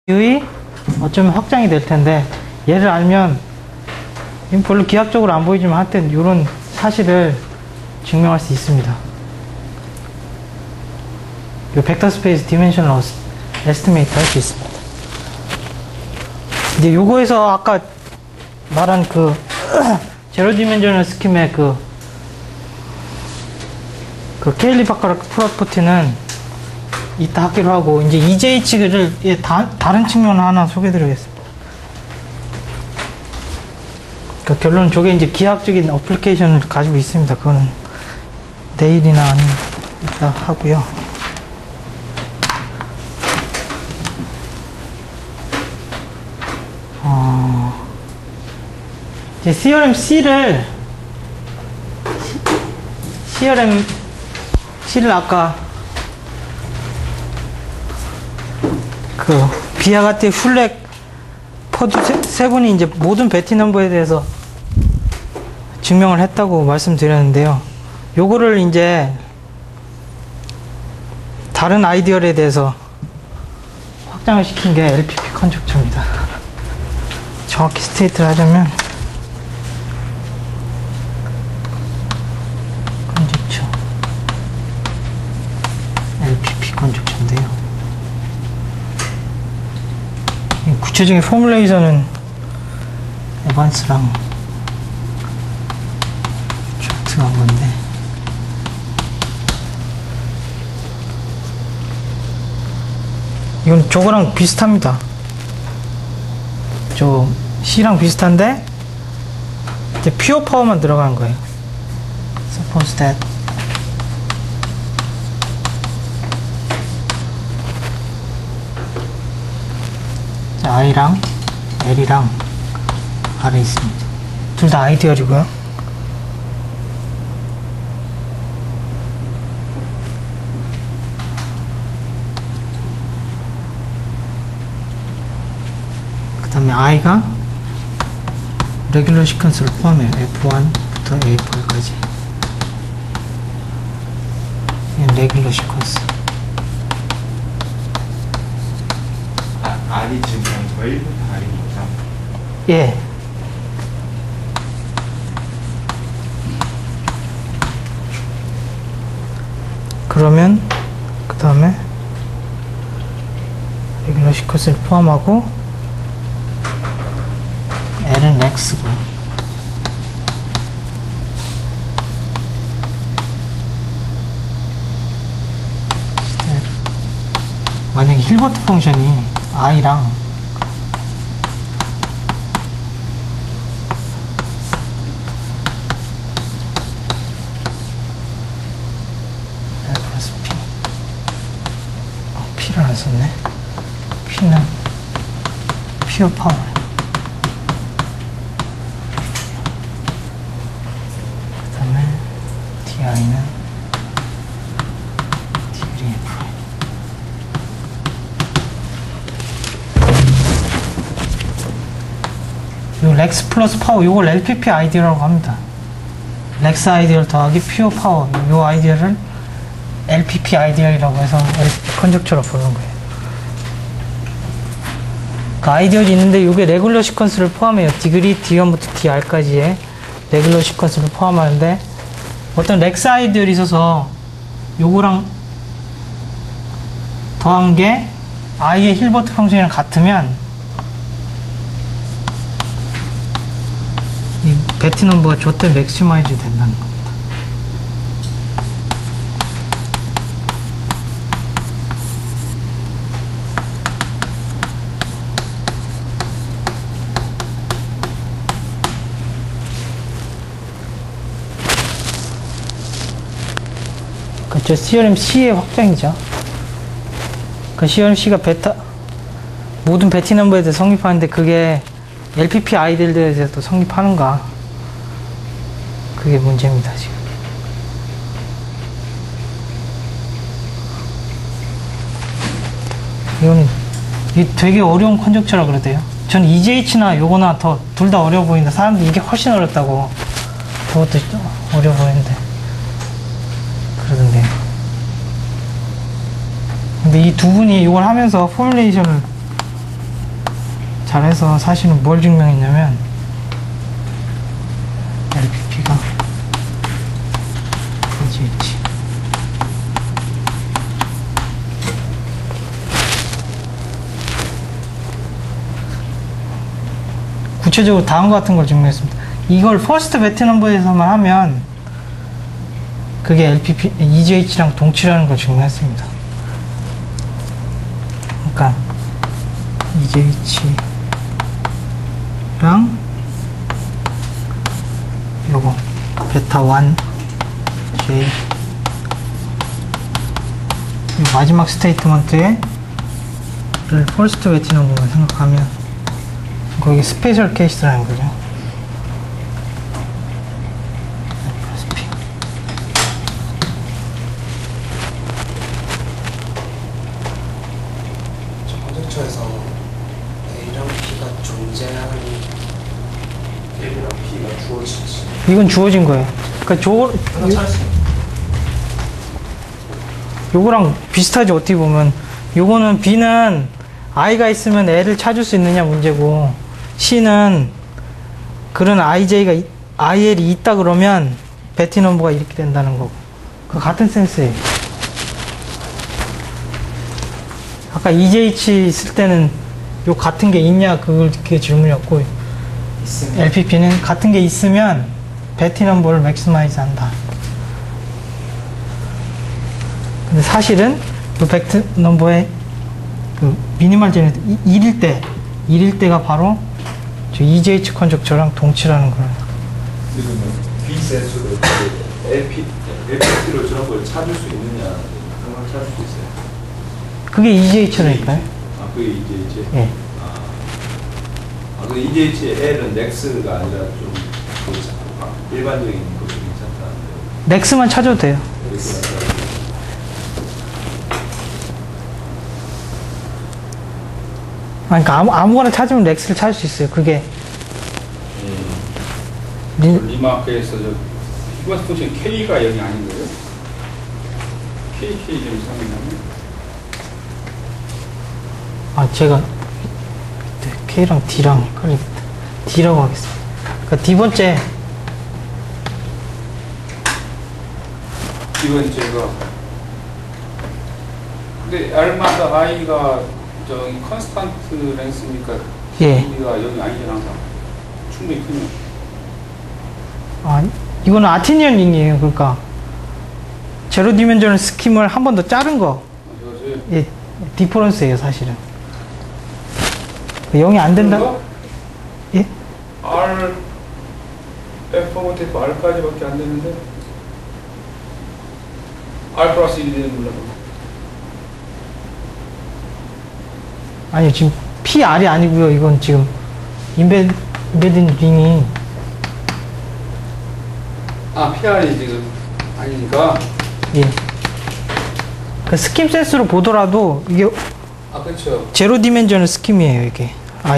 의 어쩌면 확장이 될 텐데, 얘를 알면 별로 기하학적으로 안 보이지만 하여튼 이런 사실을 증명할 수 있습니다. 이 벡터 스페이스 디멘셔널 에스티메이트 할 수 있습니다. 이제 요거에서 아까 말한 그 제로 디멘셔널 스킴의 그 케일리 바카라크 프로퍼티는 이따 하기로 하고, 이제 EJH를 다른 측면을 하나 소개해드리겠습니다. 그러니까 결론은 저게 이제 기하학적인 어플리케이션을 가지고 있습니다. 그거는 내일이나 아니면 이따 하고요. 이제 CRM C를 아까 그 비아가티 슐렉 퍼드 세 분이 이제 모든 베티 넘버에 대해서 증명을 했다고 말씀드렸는데요. 요거를 이제 다른 아이디어에 대해서 확장을 시킨 게 LPP 컨젝처입니다. 정확히 스테이트를 하자면 컨젝처 LPP 컨젝처인데요. 구체적인 포뮬레이션은 에반스랑 차트가 한 건데, 이건 저거랑 비슷합니다. 저 C랑 비슷한데 이제 퓨어 파워만 들어간 거예요. Suppose that I랑 L이랑 R에 있습니다. 둘 다 아이디어이고요. 그 다음에 I가 레귤러 시퀀스를 포함해요. F1부터 A4까지. 얘는 레귤러 시퀀스. R이 지금 1부터 R이니까. 예. 그러면 그 다음에 레귤러 시퀀스를 포함하고 L은 X고, 만약에 힐버트 펑션이 I랑 L 플러스 P, P를 안 썼네. P는 퓨어 파워, 그 다음에 DI는 요 렉스 플러스 파워, 요걸 LPP 아이디어라고 합니다. 렉스 아이디어를 더하기 퓨어 파워, 요 아이디어를 LPP 아이디어라고 해서 LPP 컨젝처로 부르는 거예요. 그 아이디어도 있는데 요게 레귤러 시퀀스를 포함해요. 디그리 D1부터 DR까지의 레귤러 시퀀스를 포함하는데, 어떤 렉스 아이디어를 있어서 요거랑 더한 게 I의 힐버트 펑션이랑 같으면 이 베티 넘버가 저때 맥시마이즈 된다는 겁니다. 그렇죠. CRM C의 확장이죠. 그 CRM C가 모든 베티 넘버에 대해서 성립하는데, 그게 LPP 아이들에 대해서 성립하는가, 그게 문제입니다. 지금 이거는 되게 어려운 컨젝처라 그러대요. 전 EJH나 요거나 둘 다 어려워 보이는데, 사람들이 이게 훨씬 어렵다고, 그것도 어려워 보이는데 그러던데요. 근데 이 두 분이 이걸 하면서 포뮬레이션을 잘해서 사실은 뭘 증명했냐면 LPP가 EGH 구체적으로 다음과 같은 걸 증명했습니다. 이걸 퍼스트 배트 넘버에서만 하면 그게 LPP, EGH랑 동치라는 걸 증명했습니다. 그러니까 EGH랑 요거 베타 1 J 요 마지막 스테이트먼트에 를 퍼스트 배트 넘버만 생각하면 거기 스페셜 케이스라는 거죠. conjecture에서 A랑 B가 존재하는 A랑 B가 주어지지. 이건 주어진 거예요. 그러니까 하나 찾았어. 요거랑 비슷하지. 어떻게 보면 요거는 B는 I가 있으면 L을 찾을 수 있느냐 문제고, C는 그런 IL이 있다 그러면 베티 넘버가 이렇게 된다는 거고, 그 같은 센스예요. 아까 EJH 있을 때는 요 같은 게 있냐 그게 질문이었고, 있으면 LPP는 같은 게 있으면 베티 넘버를 맥시마이즈 한다. 근데 사실은 요 베티 넘버의 그 미니멀 제네레이터 1일 때가 바로 저 EJH 컨적처랑 동치라는 거예요. 그러면 B센스로 LPT로 저런 걸 찾을 수 있느냐, 그런 걸 찾을 수 있어요. 그게 EJH라니까요. 아, 그게 EJH? 예. 그 EJH의 L은 넥스가 아니라 좀 일반적인 것이 괜찮다는데. 넥스만 찾아도 돼요. 그러니까 아무거나 찾으면 넥스를 찾을 수 있어요. 그게 리마크에서 저 히그마스 통신 K가 0이 아닌 거예요? KK 좀 이상했나요? 제가 K랑 D랑 헷갈리겠다. D라고 하겠습니다. 그러니까 D번째 이건 제가 근데 R마다 I가 저기 컨스탄트 랭스니까 예. D가 0이 아니잖아 항상. 충분히 크면 이거는 아테니언 링이에요. 그러니까 제로 디멘전al 스킴을 한 번 더 자른 거. 저거지. 예, 디퍼런스예요, 사실은. 0이 안 된다. 예? R F하고 F R까지밖에 안 되는데 R 플러스 1이 되는 몰라. 아니요, 지금 PR이 아니고요. 이건 지금 인베딘 링이 PR이 지금 아니니까. 예. 그 스킴 센스로 보더라도 이게 그렇죠. 제로 디멘전al 스킴이에요, 이게.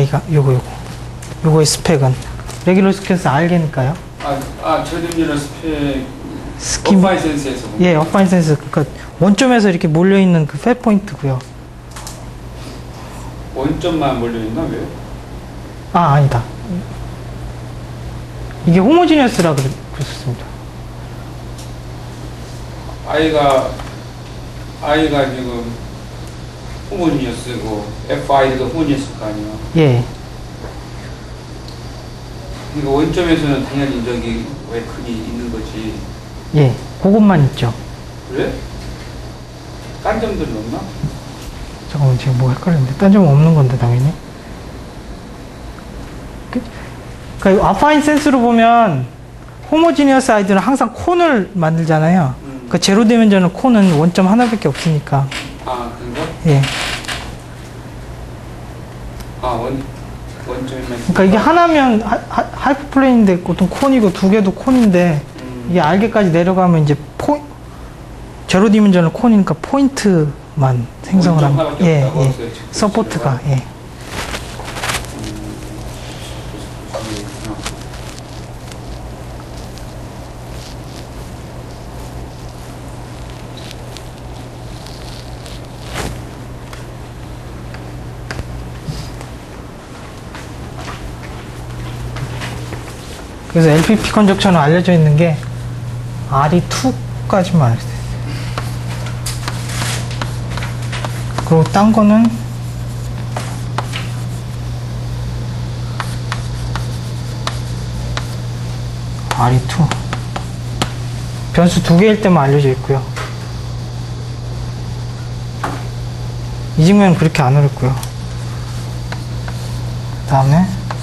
요거의 스펙은 레귤러 스퀘어스 알게니까요. 저diminer 스펙 스킴 어파인 센스에서 예, 어파인 센스. 그러니까 원점에서 이렇게 몰려 있는 그 팻 포인트고요. 원점만 몰려있나 왜? 아니다. 이게 호모지니어스라 그랬습니다. I가 지금 호모니어스고 FI도 호모니어스가 아니야. 예. 그러니까 원점에서는 당연히 저기 왜 크기 있는 거지. 예. 그것만 있죠. 그래? 딴 점들은 없나? 잠깐만, 지금 뭐 헷갈리는데. 딴 점은 없는 건데, 당연히. 그러니까 아파인 센스로 보면 호모지니어스 아이들은 항상 콘을 만들잖아요. 그 제로 디멘전al 콘은 원점 하나밖에 없으니까. 그런가? 예. 원점이면. 그러니까 이게 하나면 하이퍼플레인인데 보통 콘이고 두 개도 콘인데 이게 알게까지 내려가면 이제 제로 디멘전al 콘이니까 포인트만 생성을 원점 합니다. 하나밖에 예, 없다고 예. 했어요, 지금. 서포트가, 예. 그래서 LPP 컨적션은 알려져 있는 게 RE2까지만 알려져 있어요. 그리고 딴 거는 RE2 변수 2개일 때만 알려져 있고요. 이 증명은 그렇게 안 어렵고요. 그 다음에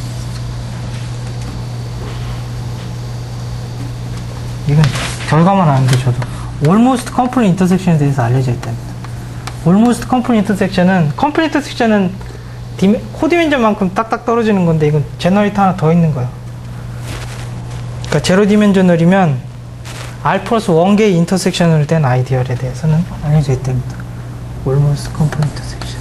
이건 결과만 아는데 저도 almost complete intersection에 대해서 알려져 있답니다. almost complete intersection은 complete intersection은 코디멘전만큼 딱딱 떨어지는 건데 이건 제너레이터 하나 더 있는 거예요. 그러니까 제로 디멘저널이면 R 플러스 1개의 인터섹션으로 된 아이디얼에 대해서는 알려져 있답니다. almost complete intersection.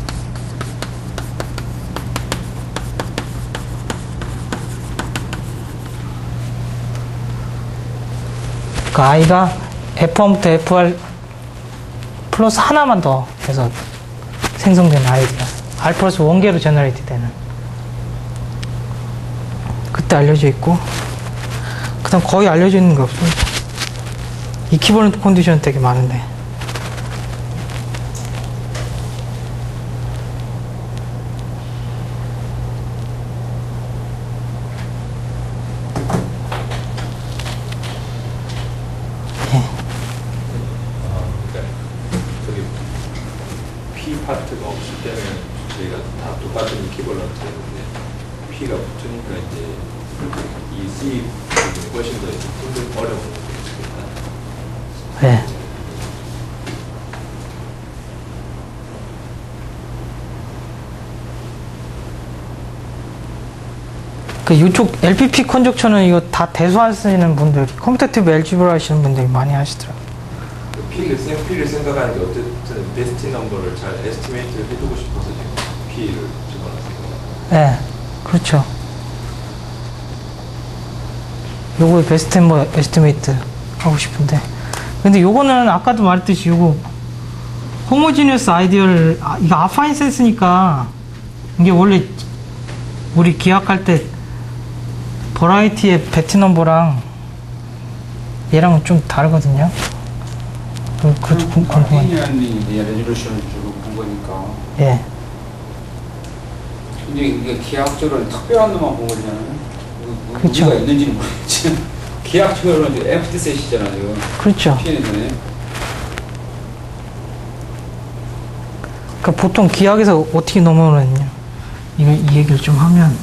그 I가 F1부터 FR 플러스 하나만 더 해서 생성된 아이디가 R 플러스 1개로 제너레이트 되는 그때 알려져 있고 그 다음 거의 알려져 있는 게 없습니다. 이퀴버런트 컨디션 되게 많은데 P 파트가 없을 때는 저희가 다 똑같은 이퀴벌런트였는데 P가 붙으니까 이제 이 C 부분이 훨씬 더 힘든 어려운 거겠습니다. 네. 그 이쪽 LPP 컨적션은 이거 다 대수하시는 분들이 컴퓨터티브 엘지브라 하시는 분들이 많이 하시더라고요. P를 생각하는데 어쨌든 베스트 넘버를 잘 에스티메이트를 해두고 싶어서 지금 P를 집어넣었습니다. 네, 그렇죠. 요거에 베스트 멤버 에스티메이트 하고 싶은데 근데 요거는 아까도 말했듯이 요거 호모지니어스 아이디어를 이거 아파인 센스니까 이게 원래 우리 기약할 때 버라이티의 베티 넘버랑 얘랑은 좀 다르거든요. 그것도 궁금해요. 레졸루션을 주고 본 거니까. 예. 근데 이게 기하학적으로는 특별한 놈만 본 거잖아요. 그쵸. 우리가 있는지는 모르겠지. 기하학적으로는 이제 엠프티 셋이잖아요. 그렇죠. PN에서는. 그러니까 보통 기하학에서 어떻게 넘어오느냐 이 얘기를 좀 하면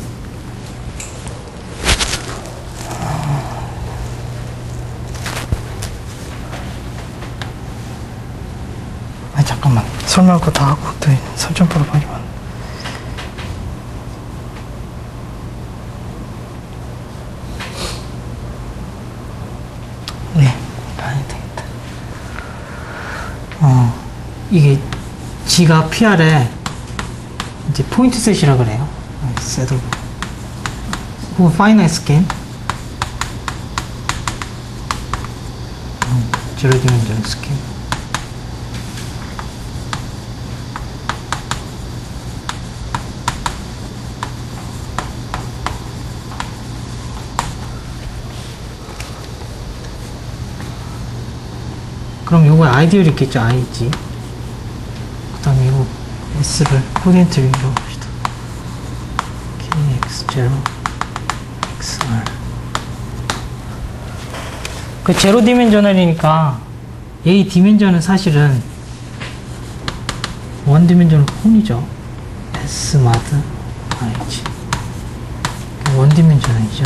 아니 잠깐만 설명할 거 다 하고 또 설정표로 가기만 네 많이 되겠다. 이게 G가 PR에 이제 포인트 셋이라 그래요. 셋 오브 혹은 파이나이트 스캔 제로 디멘전 스캔 그럼 요거에 아이디얼이 있겠죠. IG 그 다음에 이거 S를 코디네이트 링으로 봅시다. KX0 XR 그 제로 디멘저널이니까 A 디멘전은 사실은 원 디멘전은 콘이죠. S 마드 IG 원 디멘전이죠.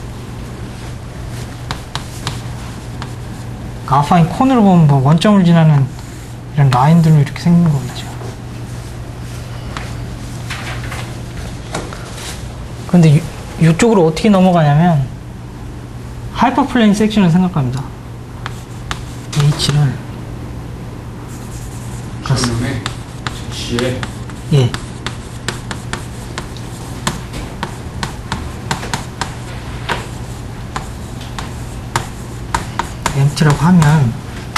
아파인 콘으로 보면 뭐 원점을 지나는 이런 라인들로 이렇게 생긴 거겠죠. 근데 이쪽으로 어떻게 넘어가냐면 하이퍼플레인 섹션을 생각합니다. H를 그놈의 G에 예. empty라고 하면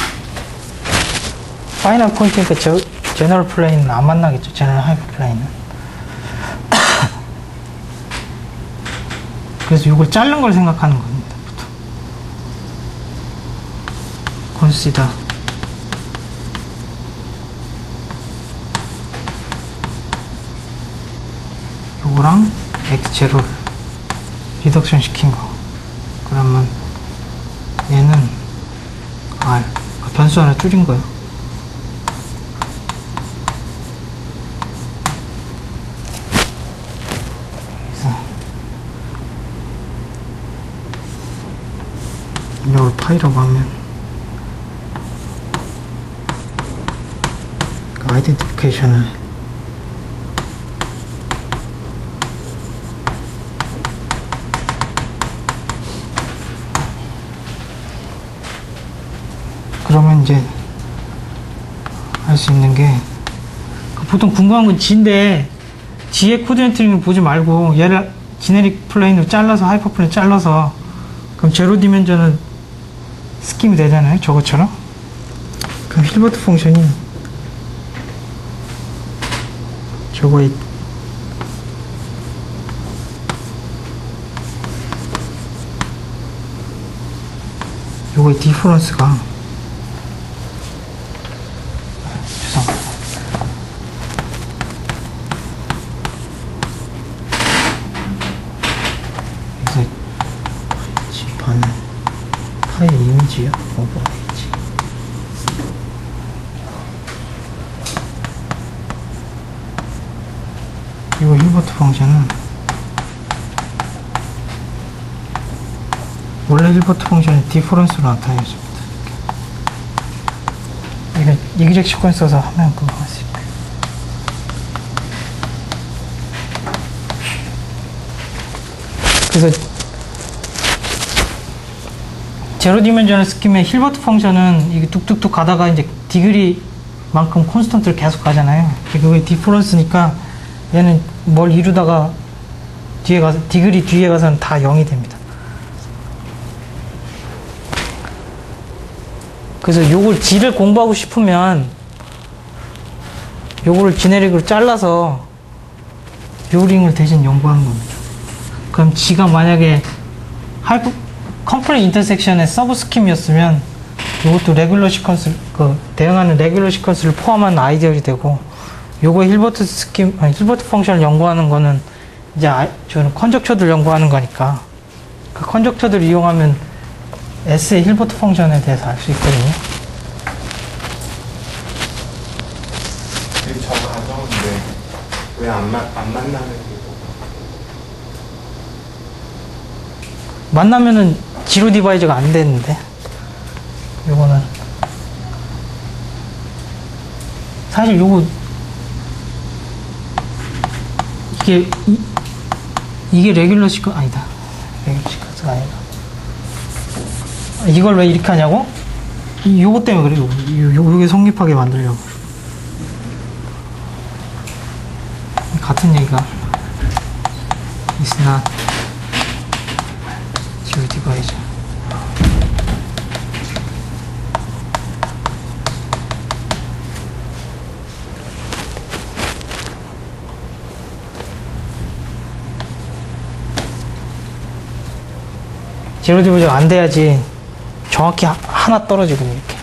파이널 포인트니까 제너럴 플레인은 안 만나겠죠. 제너럴 하이퍼 플레인은 그래서 이걸 자른 걸 생각하는 겁니다. 보통. consider 요거랑 x0를 리덕션 시킨 거. 그러면 얘는 r 변수 하나 줄인 거예요. 그래서 이걸 파이라고 하면 그 아이덴티피케이션을 그러면 이제 할 수 있는 게 보통 궁금한 건 G인데 G의 코드 엔트리는 보지 말고 얘를 지네릭 플레인으로 잘라서 하이퍼 플레인 잘라서 그럼 제로 디멘전은 스킴이 되잖아요. 저것처럼. 그럼 힐버트 펑션이 저거에 요거의 디퍼런스가 파일 이미지요? 오버레이지. 이거 힐버트 펑션은 원래 힐버트 펑션이 디퍼런스로 나타내줍니다. 이거 이그젝 시퀀스 써서 하면 그거 할 수 있고요. 그래서 제로 디멘전을 스킴의 힐버트 펑션은 이게 뚝뚝뚝 가다가 이제 디그리만큼 콘스턴트를 계속 가잖아요. 그게 디퍼런스니까 얘는 뭘 이루다가 뒤에 가서 디그리 뒤에 가서는 다 0이 됩니다. 그래서 요걸 G를 공부하고 싶으면 요거를 지네릭으로 잘라서 요링을 대신 연구하는 겁니다. 그럼 G가 만약에 컴플레인 인터섹션의 서브 스킴이었으면 이것도 레귤러 시퀀스, 대응하는 레귤러 시퀀스를 포함한 아이디얼이 되고, 요거 힐버트 스킴, 힐버트 펑션을 연구하는 거는 이제 저는 컨적처들 연구하는 거니까 그 컨적처들을 이용하면 S의 힐버트 펑션에 대해서 알 수 있거든요. 저 가정인데 왜 안 만나는 게 만나면은 지로 디바이저가 안 되는데, 요거는 사실 요거 이게 레귤러 시퀀스 아니다. 레귤러 시퀀스가 아니다. 이걸 왜 이렇게 하냐고? 요거 때문에 그래요. 요게 성립하게 만들려고. 같은 얘기가 is not zero divisor. 제로 디바이저가 안 돼야지 정확히 하나 떨어지거든요, 이렇게.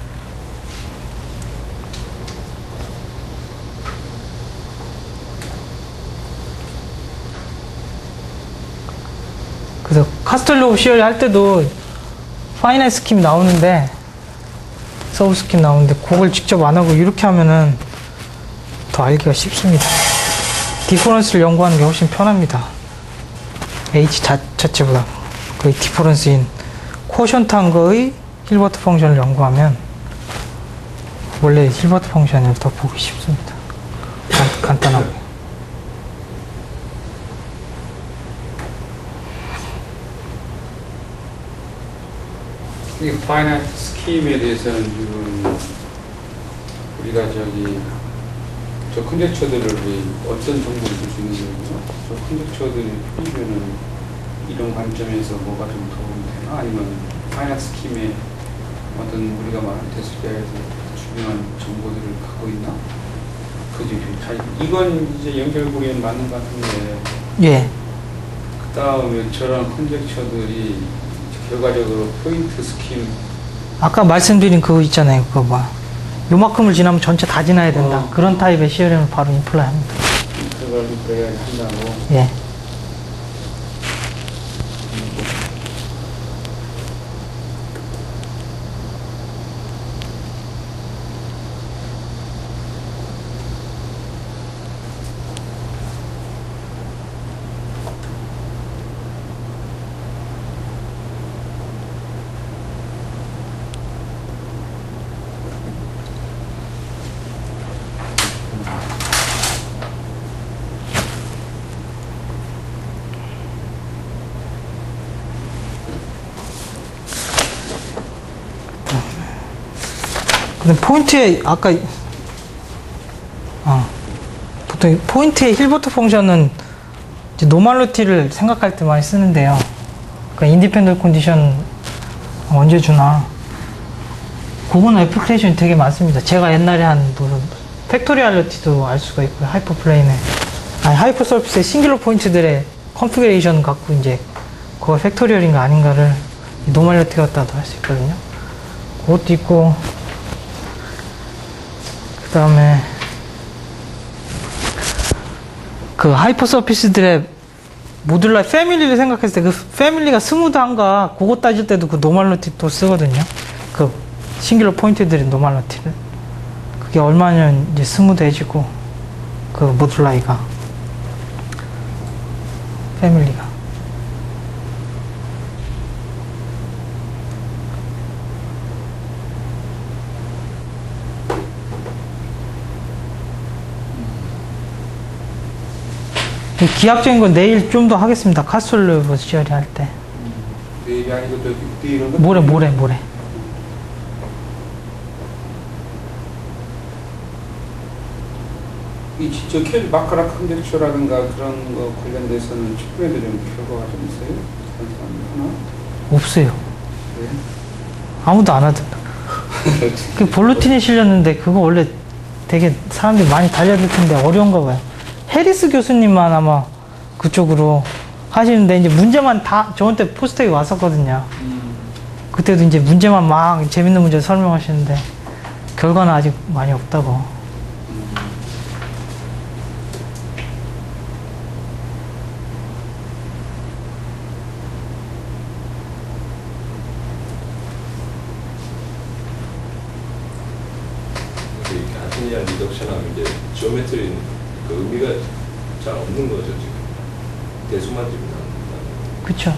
그래서 카스텔로 오브 시얼 할 때도 파이널 스킴이 나오는데, 서브 스킴 나오는데, 그걸 직접 안 하고 이렇게 하면은 더 알기가 쉽습니다. 디퍼런스를 연구하는 게 훨씬 편합니다. H 자체보다. 그 디퍼런스인 코션트한 거의 힐버트 펑션을 연구하면 원래 힐버트 펑션을 더 보기 쉽습니다. 간단하고. 이 파이나이트 스킴에 대해서는 지금 우리가 저 컨젝처들을 어떤 정보를 줄 수 있는 거죠? 저 컨젝처들이 풀리면은 이런 관점에서 뭐가 좀 도움이 되나? 아니면 파이나이트 스킴에 어떤 우리가 말한 테스트에서 중요한 정보들을 갖고 있나? 그지? 이건 이제 연결고리는 맞는 것 같은데. 예. 다음에 저런 컨젝처들이 결과적으로 포인트 스킴 아까 말씀드린 그거 있잖아요. 그거 봐. 요만큼을 지나면 전체 다 지나야 된다. 그런 타입의 CRM을 바로 인플라이 합니다. 그걸 그래야 한다고. 예. 근데 포인트에 아까 보통 포인트의 힐버트 펑션은 이제 노멀리티를 생각할 때 많이 쓰는데요. 그러니까 인디펜던트 컨디션 언제 주나 그거는 애플리케이션이 되게 많습니다. 제가 옛날에 한 무슨 팩토리얼리티도 알 수가 있고요. 하이퍼플레인에 하이퍼 서피스의 싱귤러 포인트들의 컨피그레이션 갖고 이제 그거 팩토리얼인가 아닌가를 노멀리티 갖다도 할 수 있거든요. 그것도 있고 그 다음에 그 하이퍼 서피스들의 모듈라 패밀리를 생각했을 때 그 패밀리가 스무드한가 그거 따질 때도 그 노멀리티 또 쓰거든요. 그 싱귤러 포인트들의 노멀리티를 그게 얼마나 이제 스무드해지고 그 모듈라이가 패밀리가 기하학적인 건 내일 좀 더 하겠습니다. 카솔르브 시어리 할 때. 내일이 아니고 저 내일은 모레. 이 진짜 마크라 컨젝처라든가 그런 거 관련돼서는 최근에도 좀 결과가 좀 있어요? 그런 사람 하나? 없어요. 네. 아무도 안 하던데. 그 볼루틴에 실렸는데 그거 원래 되게 사람들이 많이 달려들 텐데 어려운가 봐요. 해리스 교수님만 아마 그쪽으로 하시는데 이제 문제만 다 저한테 포스텍이 왔었거든요. 그때도 이제 문제만 막 재밌는 문제 설명하시는데 결과는 아직 많이 없다고. 이렇게 아테니안 리덕션하면 이제 지오메트리는 그 의미가 잘 없는 거죠 지금. 대수만 지금 나온다. 그쵸.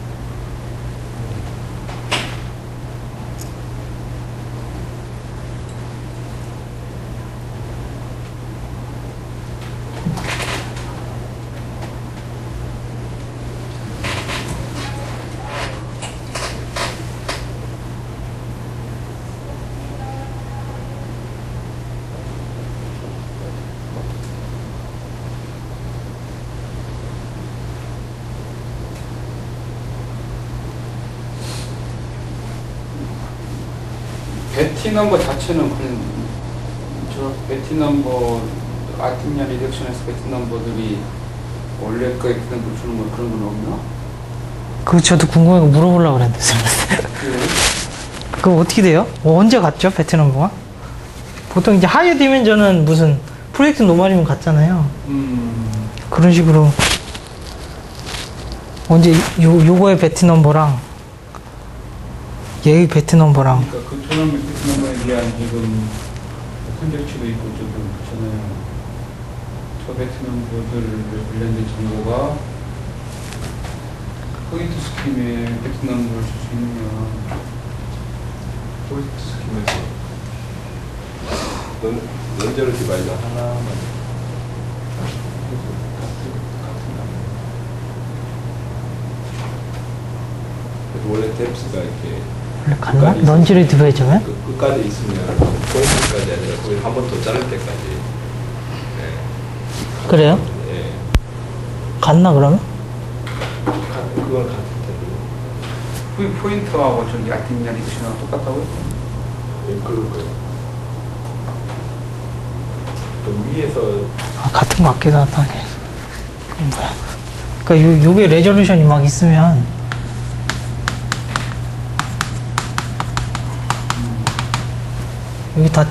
베티 넘버 자체는 그냥 저 베티 넘버 아티냐 리덕션에서 베티 넘버들이 원래 거에 베티 넘버 주는 거 그런 건 없나? 그거 저도 궁금해서 물어보려고 그랬는데. 그거 어떻게 돼요? 언제 갔죠? 베트넘부가? 보통 이제 하이어 디멘전은 무슨 프로젝트 노멀이면 갔잖아요. 그런 식으로 언제 요거의 베티 넘버랑 얘의 베티 넘버랑 그러니까 그 토너먼트 베티 넘버에 대한 지금 컨젝츠도 있고 좀 그렇잖아요. 저 베티 넘버들 관련된 정보가 포인트 스킴에 베티 넘버를 줄 수 있느냐? 포인트 스킴에서 넌저를 디바이더 하나만 원래 뎁스가 이렇게 원래 갔나? 넌지를 디바이저면? 끝까지 있으면 포인트까지 아니라 거의 한 번 더 자를 때까지. 네. 그래요? 예. 갔나 그러면? 그건 같을 텐데. 포인트하고 저기 아티냐 리덕션하고 똑같다고요? 예, 그럴 거예요. 또 위에서 같은 것 같기도 하다. 그건 뭐야? 그러니까 요게 레졸루션이 막 있으면 여기 다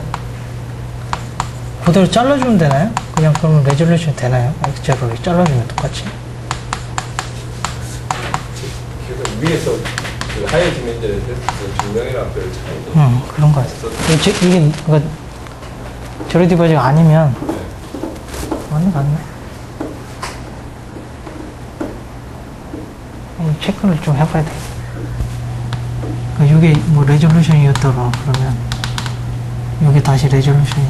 그대로 잘라주면 되나요? 그냥 그러면 레졸루션이 되나요? X0를 잘라주면 똑같이. 그래서 위에서 그 하이 디멘전에 대해서 증명이랑 별 차이도 그런 거 같아요. 이게 그러니까 제로 디바이저가 아니면 맞네, 맞네. 체크를 좀 해봐야 돼. 그러니까 이게 뭐 레졸루션이었더라 그러면 이게 다시 레졸루션이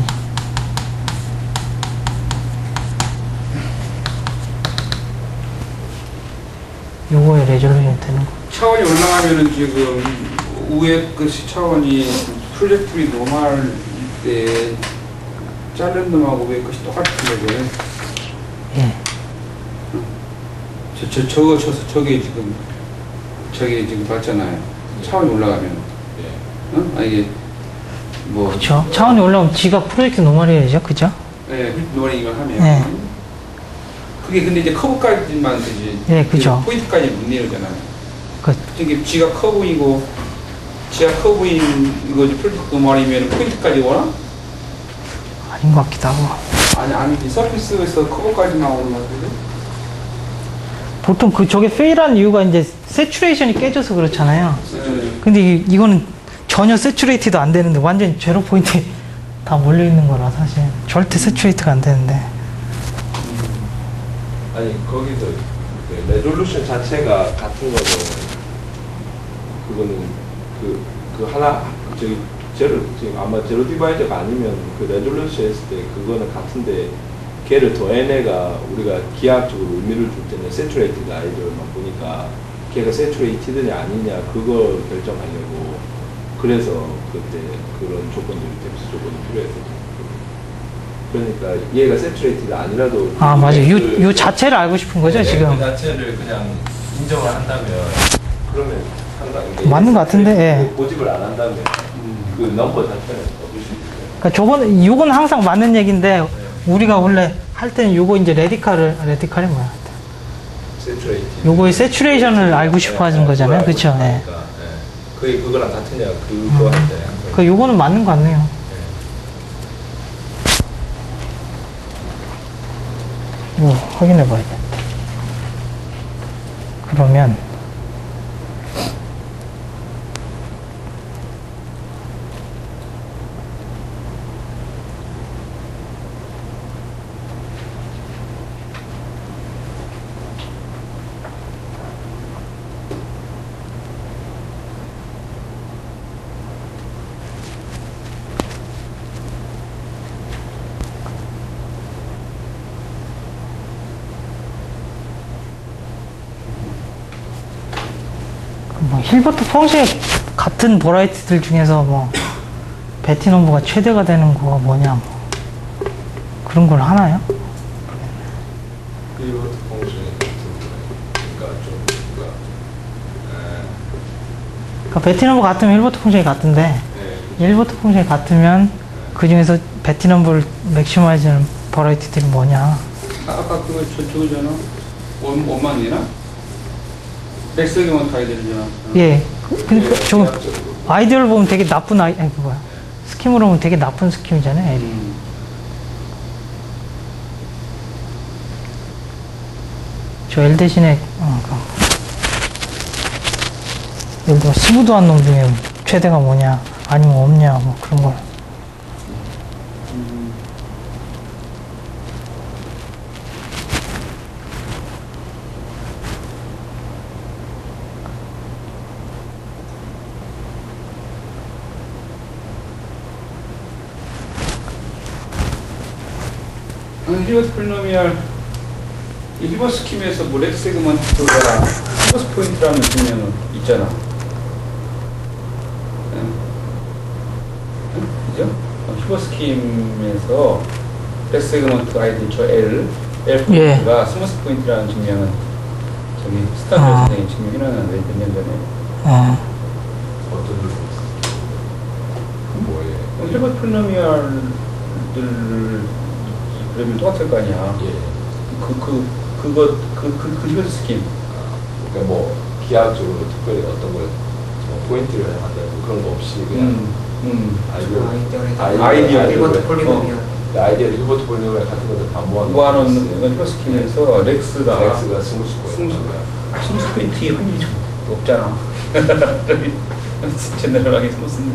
요거에 레졸루션이 되는 거. 차원이 올라가면은 지금 위에 그 차원이 프로젝트리 노멀일 때 자른 놈하고 위에 것이 똑같은 거죠. 예. 저게 지금 봤잖아요. 차원이 올라가면. 예. 어? 아, 이게 뭐. 그쵸. 차원이 올라오면 지가 프로젝트 노멀이죠, 그죠? 예, 노멀이만 하면. 예. 그게 근데 이제 커브까지만 되지. 예, 그죠. 포인트까지 못 내려잖아요. 그, 이게 지가 커브이고, 지가 커브인 이거지 프로젝트 노멀이면 포인트까지 오나? 아닌 것 같기도 하고. 아니지. 서피스에서 커브까지만 오는 것 같은데? 보통 저게 페일한 이유가 이제 세츄레이션이 깨져서 그렇잖아요. 근데 이거는 전혀 세츄레이트도 안 되는데 완전 제로 포인트에 다 몰려 있는 거라 사실 절대 세츄레이트가 안 되는데. 아니 거기서 그 레졸루션 자체가 같은 거는 그거는 그 하나 저기 지금 아마 제로 디바이저가 아니면 그 레졸루션 했을 때 그거는 같은데 걔를 더해내가 우리가 기하학적으로 의미를 줄 때는 세츄레이티드 아이디어만 보니까 걔가 세츄레이티드냐 아니냐 그거 결정하려고 그래서 그때 그런 조건들이 뎁스 조건이 필요했거든요. 그러니까 얘가 세츄레이티드 아니라도 아 맞아. 요 자체를 알고 싶은 거죠 지금. 그 자체를 그냥 인정을 한다면 그러면 상당히 맞는 것 같은데. 예. 고집을 안 한다면 그 넘버 자체는 얻을 수 있어요. 그러니까 요거는 항상 맞는 얘기인데 우리가 원래 할 때는 요거 이제 레디칼이 뭐야? 세츄레이티드. 요거의 세츄레이션을 알고 싶어 하는 거잖아요, 그렇죠? 예. 그게 그거랑 같으냐 그거 할 때. 그 요거는 맞는 것 같네요. 확인해 봐야겠다. 그러면 뭐 힐버트 펑션이 같은 버라이티들 중에서 뭐 베티 넘버가 최대가 되는 거가 뭐냐 뭐 그런 걸 하나요? 힐버트 펑션이 그러니까 좀 그러니까 베티 넘버 같으면 힐버트 펑션이 같은데 힐버트 펑션이 같으면 그 중에서 베티 넘버를 맥시마이즈하는 버라이티들이 뭐냐? 아까 그거 저거잖아. 원만 내나? 렉스기만 가야 되잖아. 예. 근데 저 아이디어를 보면 되게 나쁜 아니 뭐야? 스킴으로 보면 되게 나쁜 스킴이잖아요. 저 L 대신에 예를 들어 스무드한 놈 중에 최대가 뭐냐 아니면 없냐 뭐 그런 걸. 힐버스 폴리노미얼 이 힐버스 스킴에서 뭐 렉스 세그먼트가 힐버스 포인트라는 증명은 있잖아. 그죠? 힐버스 스킴에서 렉스 세그먼트 아이디 저 L 포인트가 스무스 포인트라는 증명은 저기 스탄드 선생님이 증명해놨는데 몇 년 전에. 어떤 뭐예요? 힐버스 폴리노미얼들 그러면 똑같을 거 아니야. 예. 그 그 디펜스 스킨. 그러니까 뭐 기하학적으로 특별히 어떤 걸 포인트를 한다는 그런 거 없이 그냥 아이디어. 일본 폴리노미얼. 아이디어를 휴버트 볼륨을 같은 것들 다 모아놓는 디펜스 스킨에서 렉스가 스무스 거예요. 스무스 포인트의 확률이 좀 높잖아. 저기 제너럴하게 스무스는.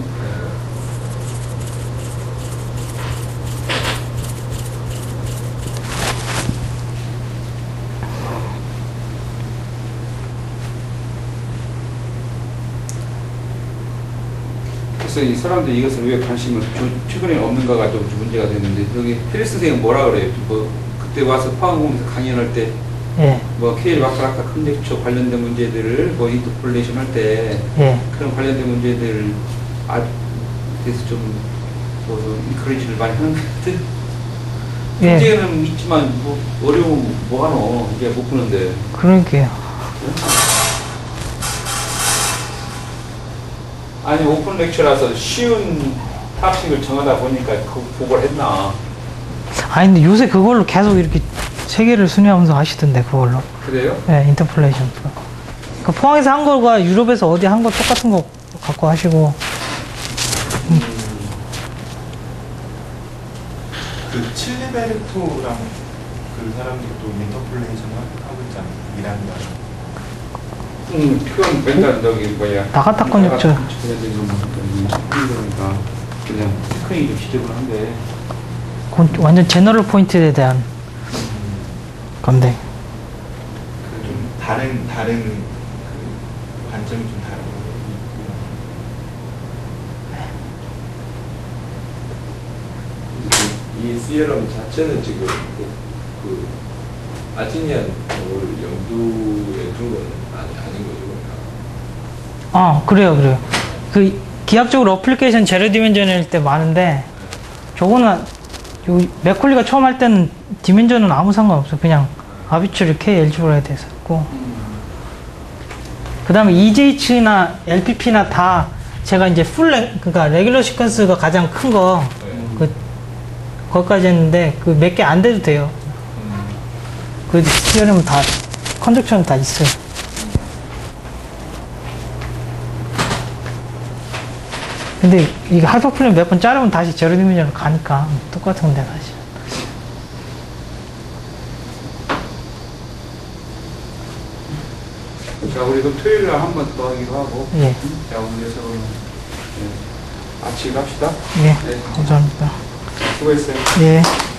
그래서 이 사람들이 이것을 왜 관심을 최근에 없는가가 좀 문제가 됐는데 여기 페리스 선생님 뭐라 그래요? 뭐 그때 와서 포항공에서 강연할 때 예, 뭐 KL 마크라카 컨젝처 관련된 문제들을 뭐 인터폴레이션 할 때 예. 그런 관련된 문제들 대해서 좀뭐 인커리지를 많이 하는 것 같은. 예. 문제는 있지만 뭐 어려운 뭐 하노 이게 못 푸는데. 그러니까요. 아니 오픈 렉처라서 쉬운 탑식을 정하다 보니까 그 보고를 했나. 아니, 근데 요새 그걸로 계속 이렇게 세 개를 순위하면서 하시던데, 그걸로. 그래요? 예, 인터폴레이션. 그 포항에서 한 거가 유럽에서 어디 한 거 똑같은 거 갖고 하시고. 그 칠리베르토랑 그 사람들도 인터폴레이션 하고 있잖아. 이란이랑. 그건 맨날 저기 뭐야. 나가타 컨젝처. 그러니까 그냥 테크닉이 좀 지저분한데. 그건 완전 제너럴 포인트에 대한 건데. 좀 다른 그 관점이 좀 다른 거. 이 CLM 자체는 지금 그 아티니안을 염두에 둔 건 아닌 거죠. 그러니까. 그래요. 그, 기하학적으로 어플리케이션 제로 디멘전일 때 많은데, 저거는, 요, 맥콜리가 처음 할 때는 디멘전은 아무 상관없어. 그냥 아비추리 K 엘지브라에 대해서 했고. 그 다음에 EJH나 LPP나 다 제가 이제 그러니까 레귤러 시퀀스가 가장 큰 거, 거기까지 했는데, 그 몇 개 안 돼도 돼요. 그 CRM은 다, 컨젝션은 다 있어요. 근데 이게 하이퍼플레인 몇 번 자르면 다시 제로 디멘전으로 가니까 똑같은 건데, 사실. 자, 우리 그럼 토요일 날 한 번 더 하기로 하고. 예. 자, 오늘에서 아침 갑시다. 예, 네. 감사합니다. 수고했어요. 예.